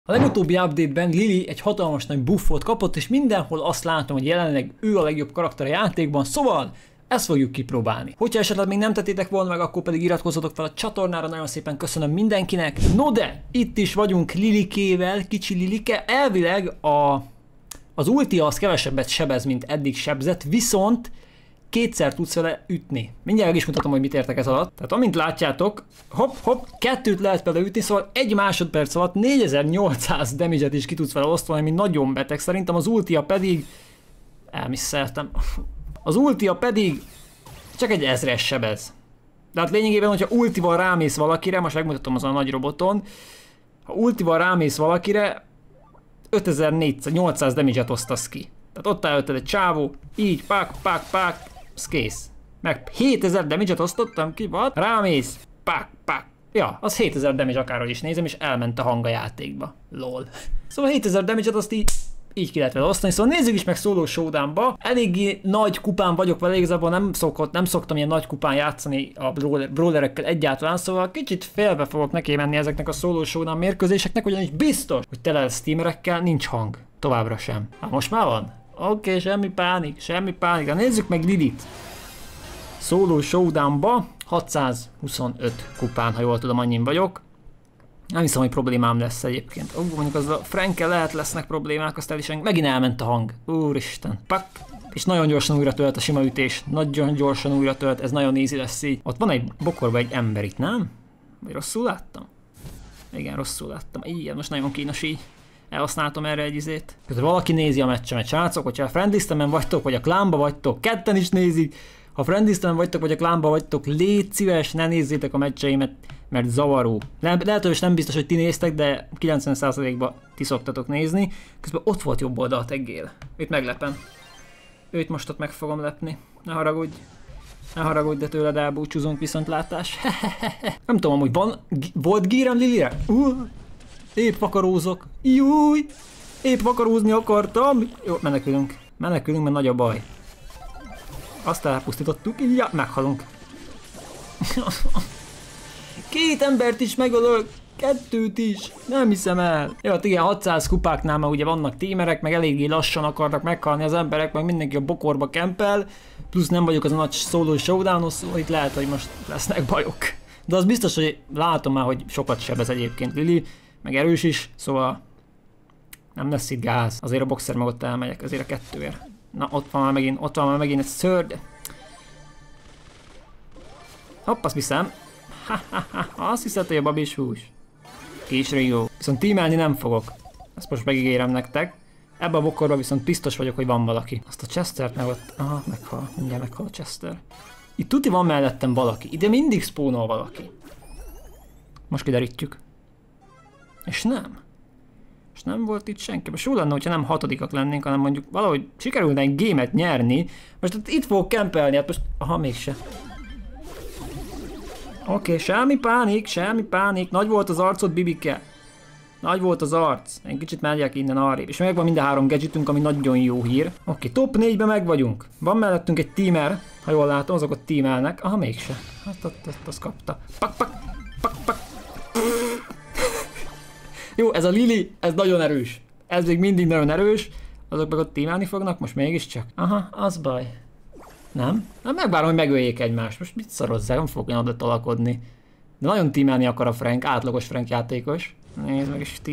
A legutóbbi update-ben Lily egy hatalmas nagy buffot kapott, és mindenhol azt látom, hogy jelenleg ő a legjobb karakter a játékban, szóval ezt fogjuk kipróbálni. Hogyha esetleg még nem tettétek volna meg, akkor pedig iratkozzatok fel a csatornára, nagyon szépen köszönöm mindenkinek. No de, itt is vagyunk Lilikével, kicsi Lilike, elvileg az ulti az kevesebbet sebez, mint eddig sebzett, viszont kétszer tudsz vele ütni. Mindjárt meg is mutatom, hogy mit értek ez alatt. Tehát amint látjátok, hopp, kettőt lehet vele ütni, szóval egy másodperc alatt 4800 damage-et is ki tudsz vele osztani, ami nagyon beteg. Szerintem az ultia pedig... elmisszeltem. Az ultia pedig csak egy 1000-es sebez. Tehát lényegében, hogyha ultival rámész valakire, most megmutatom azon a nagy roboton, ha ultival rámész valakire, 5400 damage-et osztasz ki. Tehát ott előtted egy csávó, így, pák, ez kész. Meg 7000 damage-et osztottam ki, vad? Rámész, pák. Ja, az 7000 damage akárhogy is nézem, és elment a hang a játékba. Lol. Szóval 7000 damage-et azt így ki lehet vele osztani, szóval nézzük is meg Solo Showdownba. Eléggé nagy kupán vagyok vele, igazából nem szoktam ilyen nagy kupán játszani a brawlerekkel egyáltalán, szóval kicsit félbe fogok neki menni ezeknek a Solo Showdown mérkőzéseknek, ugyanis biztos, hogy tele lesz teamerekkel, nincs hang. Továbbra sem. Most már van? Oké, semmi pánik. De nézzük meg Lilit. Solo Showdownba 625 kupán, ha jól tudom, annyin vagyok. Nem hiszem, hogy problémám lesz egyébként. Mondjuk az a Frankkel lehet lesznek problémák, aztán is megint elment a hang. Úristen. Pak. És nagyon gyorsan újra tölt a sima ütés. Nagyon gyorsan újra tölt, ez nagyon easy lesz így. Ott van egy bokorban egy ember itt, nem? Vagy rosszul láttam? Igen, rosszul láttam. Így, most nagyon kínos így. Elhasználtam erre egy izét. Közben valaki nézi a meccsemet. Srácok, hogyha a friendlistemen vagytok, vagy a klánba vagytok, ketten is nézik. Ha friendlistemen vagytok, vagy a klánba vagytok, légy szíves, ne nézzétek a meccseimet, mert zavaró. Lehet, hogy nem biztos, hogy ti néztek, de 90%-ban ti szoktatok nézni. Közben ott volt jobb oldal teggél. Őt meglepem. Őt most ott meg fogom lepni. Ne haragudj, de tőled elbúcsúzunk, viszontlátás. Nem tudom, hogy volt gírem Lilire? Épp vakarózok. Júj! Épp vakarózni akartam. Jó, menekülünk, mert nagy a baj. Azt elpusztítottuk, ja, meghalunk. Két embert is megölök, kettőt is, nem hiszem el. Jó, hát igen, 600 kupáknál már ugye vannak teamerek, meg eléggé lassan akarnak meghalni az emberek, meg mindenki a bokorba kempel, plusz nem vagyok az a nagy Solo Showdown-os, szóval itt lehet, hogy most lesznek bajok. De az biztos, hogy látom már, hogy sokat sebez egyébként Lili, meg erős is, szóval nem lesz itt gáz. Azért a boxer meg ott elmegyek, azért a kettőért. Na, ott van már megint egy szörny. Hopp, azt hiszem. Azt hiszed, hogy a babis hús. Kis Rio. Viszont teamelni nem fogok. Ezt most megígérem nektek. Ebben a bokorban viszont biztos vagyok, hogy van valaki. Azt a Chestert meg ott... Aha, meghal. Mindjárt meghal a Chester. Itt tuti van mellettem valaki. Ide mindig spawnol valaki. Most kiderítjük. És nem volt itt senki. Most jó lenne, hogyha nem hatodikak lennénk, hanem mondjuk valahogy sikerülne egy gémet nyerni. Most itt fogok kempelni, hát most... Aha, mégse. Oké, semmi pánik. Nagy volt az arcod, Bibike. Nagy volt az arc. Egy kicsit megyek innen arrébb. És megvan mind a 3 gadgetünk, ami nagyon jó hír. Oké, top 4-ben meg vagyunk. Van mellettünk egy teamer. Ha jól látom, azok ott teamelnek. Aha, mégse. Hát azt kapta. Pak. Jó, ez a Lili, ez nagyon erős. Ez még mindig nagyon erős. Azok meg ott teamelni fognak, most mégiscsak. Aha, az baj. Nem? Nem, megvárom, hogy megöljék egymást. Most mit szarozzák, nem fogok oda talakodni. De nagyon teamelni akar a Frank, átlagos Frank játékos. Nézd meg, és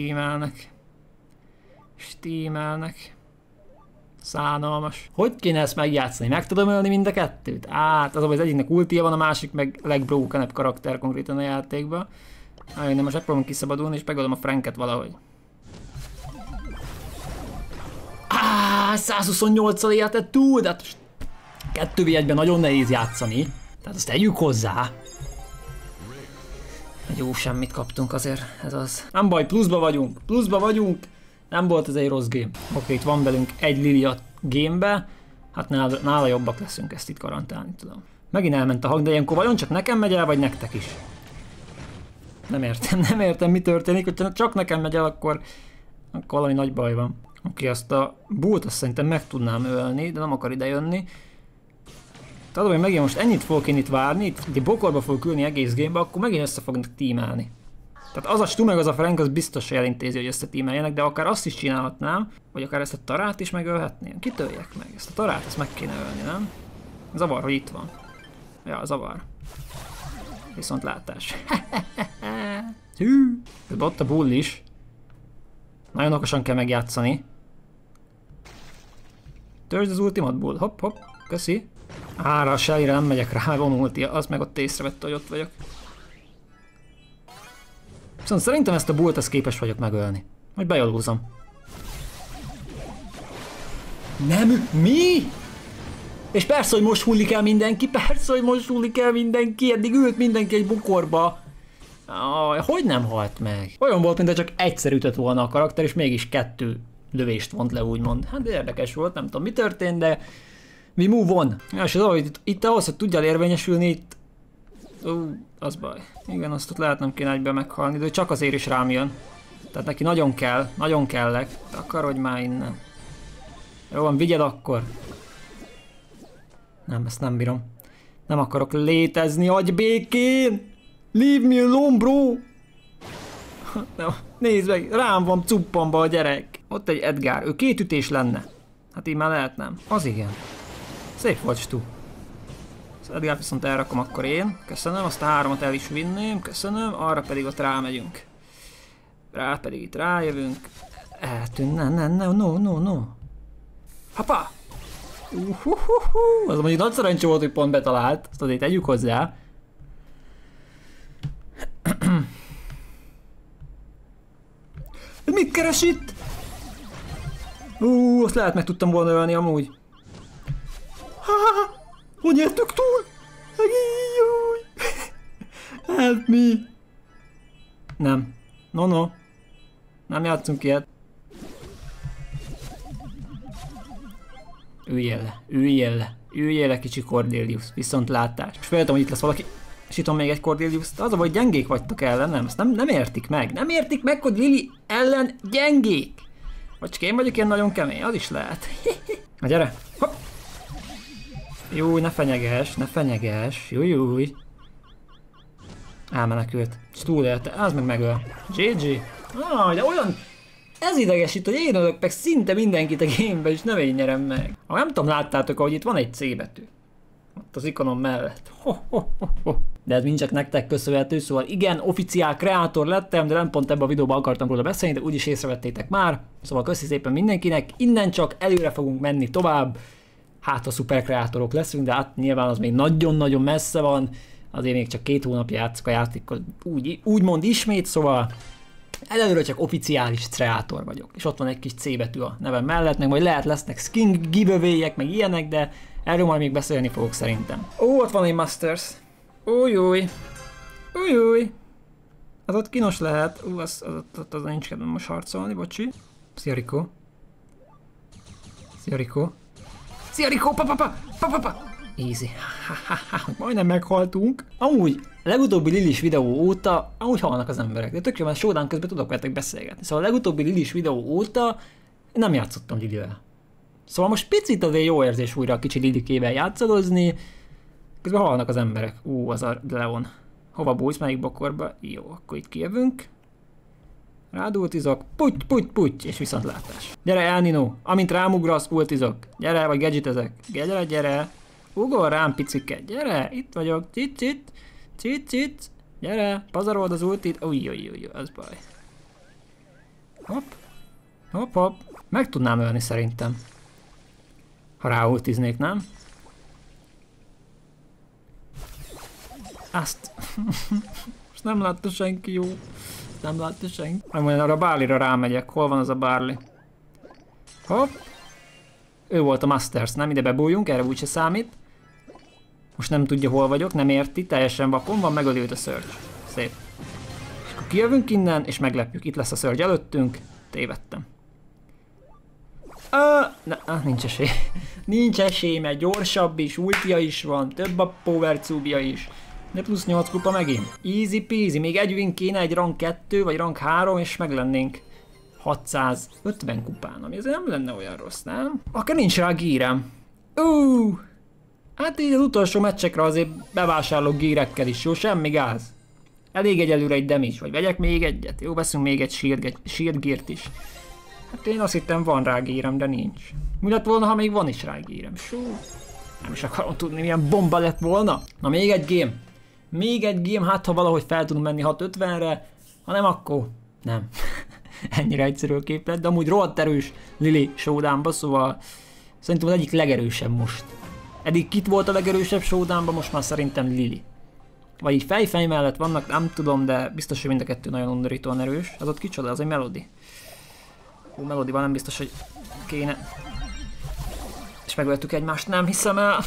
teamelnek. Szánalmas. Hogy kéne ezt megjátszani? Meg tudom ölni mind a kettőt? Az egyiknek ultia van, a másik meg legbrokenebb karakter konkrétan a játékban. De most megpróbálom kiszabadulni, és megölöm a Franket valahogy. 128-al éltett túl, de 2v1-ben nagyon nehéz játszani. Tehát azt tegyük hozzá. Jó, semmit kaptunk azért, ez az. Nem baj, pluszba vagyunk. Nem volt ez egy rossz game. Oké, itt van velünk egy Lili a gamebe. Hát nála jobbak leszünk, ezt itt garantálni tudom. Megint elment a hang, de ilyenkor vajon csak nekem megy el, vagy nektek is? Nem értem, mi történik, hogyha csak nekem megy el, akkor valami nagy baj van. Oké, azt a Bullt azt szerintem meg tudnám ölni, de nem akar ide jönni. Tehát, hogy megint most ennyit fogok én itt várni, itt bokorba fogok ülni egész gamebe, akkor megint össze fognak teamelni. Tehát az a Stu meg az a Frank az biztos, hogy elintézi, hogy összetímeljenek, de akár azt is csinálhatnám, vagy akár ezt a Tarát is megölhetném. Kitöljek meg. Ezt a Tarát, ezt meg kéne ölni, nem? Zavar, hogy itt van. Ja, zavar. Viszont látás. Hű. Ott a Bull is. Nagyon okosan kell megjátszani. Törzsd az ultimate Bull. Hopp, hopp. Köszi. Ára a Shellyre nem megyek rá, van ulti. Az meg ott észrevette, hogy ott vagyok. Viszont szerintem ezt a Bullt ezt képes vagyok megölni. Hogy bejolózom. Nem, mi? És persze, hogy most hullik el mindenki, persze, hogy most hullik el mindenki, eddig ült mindenki egy bukorba. Hogy nem halt meg? Olyan volt, mintha csak egyszer ütött volna a karakter, és mégis 2 lövést vont le, úgymond. Hát érdekes volt, nem tudom mi történt, de we move on. Ja, és az, itt ahhoz, hogy tudjál érvényesülni, itt... az baj. Igen, azt ott lehet nem kéne egyben meghalni, de csak azért is rám jön. Tehát neki nagyon kellek. Akarodj már innen. Jó van, vigyed akkor. Nem, ezt nem bírom. Nem akarok létezni, hagyj békén! Leave me alone, bro! Nem, nézd meg, rám van cuppanba a gyerek. Ott egy Edgar, ő 2 ütés lenne. Hát így már lehet nem. Az igen. Szép volt, Stu. Az Edgar viszont elrakom akkor én. Köszönöm, azt a 3-at el is vinném. Köszönöm, arra pedig ott rámegyünk. Rá pedig itt rájövünk. Eltűn, no. Hapa! Az mondjuk nagy szerencsé volt, hogy pont betalált. Azt azért tegyük hozzá. Mit keres itt? Azt lehet meg tudtam volna ölni amúgy. Hogy értük túl? Help me! Nem. No. Nem játszunk ilyet. Üljél le, kicsi Cordelius. Viszont látás. Most feljöttem, hogy itt lesz valaki. És itt van még egy Cordelius. Az a baj, gyengék vagytok ellen, nem? Ezt nem értik meg. Nem értik meg, hogy Lili ellen gyengék. Vagy csak én vagyok ilyen nagyon kemény, az is lehet. Na gyere. Hopp. Júj, ne fenyeges. Júj. Elmenekült. És túlélte, az meg megöl. GG. De olyan... Ez idegesít, hogy én ölök meg szinte mindenkit a gamebe, és nem én nyerem meg. Nem tudom, láttátok, hogy itt van egy C betű. Ott az ikonom mellett. De ez mind csak nektek köszönhető, szóval igen, oficiál kreátor lettem, de nem pont ebben a videóban akartam róla beszélni, de úgyis észrevettétek már. Szóval köszi szépen mindenkinek, innen csak előre fogunk menni tovább. Hát a szuper kreátorok leszünk, de hát nyilván az még nagyon-nagyon messze van. Azért még csak 2 hónapja játszok a játékot, úgymond ismét, szóval előre csak oficiális kreátor vagyok. És ott van egy kis C betű a nevem mellett, meg majd lesznek skin giveaway-ek, meg ilyenek, de erről majd még beszélni fogok szerintem. Ott van egy Masters. Újúj. Az ott kínos lehet. Az nincs kedvem most harcolni, bocsi. Szia Rico. Pa. Easy. Majdnem meghaltunk. Amúgy legutóbbi Lilis videó óta, amúgy halnak az emberek, de tök jó, mert showdown közben tudok veletek beszélgetni. Szóval a legutóbbi Lilis videó óta nem játszottam Lilivel. Szóval most picit azért jó érzés újra a kicsi Lilikével játszadozni. Közben halnak az emberek. Az a Leon. Hova bújsz, melyik bokorba? Jó, akkor itt kijövünk. Rádultizok. Puty, és viszontlátás. Gyere El Nino, amint rámugrasz, ultizok. Gyere, vagy gadgetezek. Gyere. Ugor rám, picike. Gyere, itt vagyok. Csit. Gyere, pazarold az ultit. Új, az baj. Hopp. Meg tudnám ölni szerintem. Ha ráultiznék, nem? Azt. Most nem látta senki, jó. Nem látta senki. Majd arra a Barley-ra rámegyek. Hol van az a Barley? Hopp. Ő volt a Masters, nem? Ide bebújjunk, erre úgyse számít. Most nem tudja, hol vagyok, nem érti, teljesen vakon van, megöli őt a Surge. Szép. És akkor kijövünk innen, és meglepjük. Itt lesz a Surge előttünk. Tévedtem. Nincs esély. Nincs esély, mert gyorsabb is, ultia is van, több a power cube-ja is. De plusz 8 kupa megint. Easy peasy, még egy win kéne, egy rank 2 vagy rank 3, és meg lennénk 650 kupán, ami azért nem lenne olyan rossz, nem? Akkor nincs rá gírem. Hát így az utolsó meccsekre azért bevásárlok gírekkel is, jó? Semmi gáz. Elég egyelőre egy damage, vagy vegyek még egyet? Jó, veszünk még egy shield geart is. Hát én azt hittem van rá gérem, de nincs. Mi lett volna, ha még van is rá gérem? Nem is akarom tudni, milyen bomba lett volna. Na még egy game. Még egy game, hát ha valahogy fel tudunk menni 650-re. Ha nem, akkor nem. Ennyire egyszerű a képlet, de amúgy rohadt erős Lily showdownba, szóval szerintem az egyik legerősebb most. Eddig kit volt a legerősebb showdownba, most már szerintem Lily. Vagy így fej mellett vannak, nem tudom, de biztos, hogy mind a kettő nagyon undorítóan erős. Az ott kicsoda, az egy Melody. Melodival nem biztos, hogy kéne. És megöltük egymást, nem hiszem el.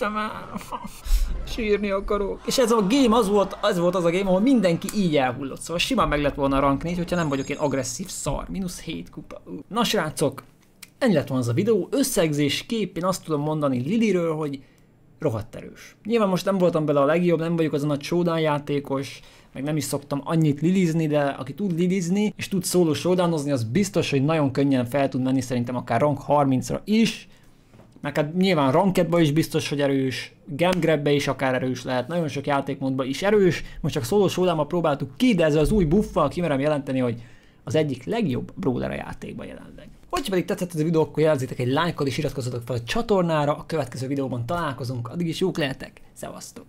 Sírni akarok. És ez a game az volt az a game, ahol mindenki így elhullott. Szóval simán meg lett volna a rank 4, hogyha nem vagyok én agresszív szar. -7 kupa. Na srácok, ennyi lett volna az a videó. Összegzésképp én azt tudom mondani Lilyről, hogy rohadt erős. Nyilván most nem voltam bele a legjobb, nem vagyok az a nagy showdown játékos, meg nem is szoktam annyit lilizni, de aki tud lilizni és tud solo showdownozni, az biztos, hogy nagyon könnyen fel tud menni szerintem akár rank 30-ra is. Meg hát nyilván rankedba is biztos, hogy erős, gamgrabbe is akár erős lehet, nagyon sok játékmódban is erős, most csak solo showdownban próbáltuk ki, de ezzel az új buffal kimerem jelenteni, hogy az egyik legjobb brawler a játékban jelenleg. Hogyha pedig tetszett ez a videó, akkor jelezzétek egy lájkkal és iratkozzatok fel a csatornára, a következő videóban találkozunk, addig is jók lehetek, szevasztok!